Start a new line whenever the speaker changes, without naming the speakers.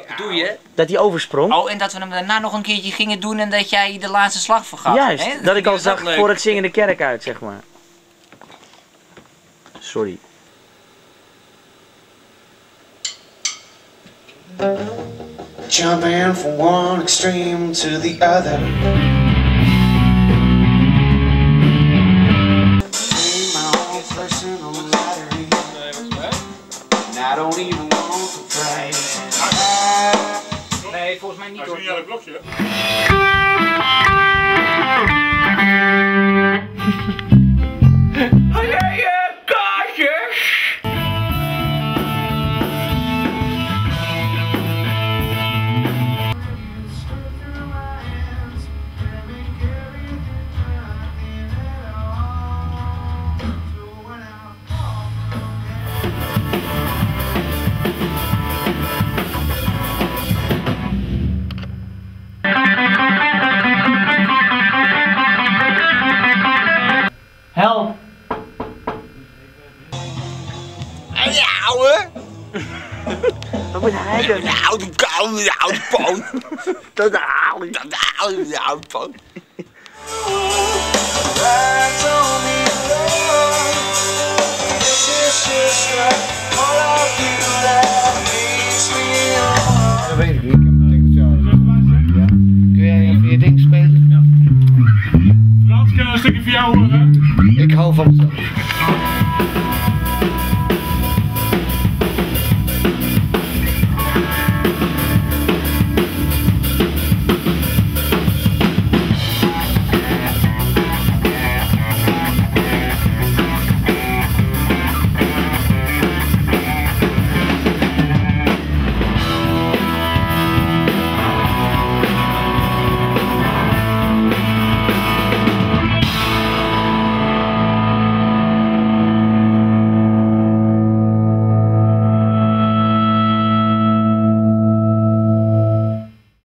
Wat bedoel je?
Dat hij oversprong.
Oh, en dat we hem daarna nog een keertje gingen doen en dat jij de laatste slag vergat.
Juist,
hè?
dat ik al
is ook
zag
leuk.
voor het zingende kerk uit, zeg maar. Sorry.
Jumping from one extreme to the other. My own personal lottery. And I don't even want the prize.
Nee, volgens mij niet hoor.
Hij is niet aan het blokje.
Help!
Ja, ouwe!
Wat moet hij doen?
De oude kou, de oude poot.
Dat haal ik.
De oude poot.
That's all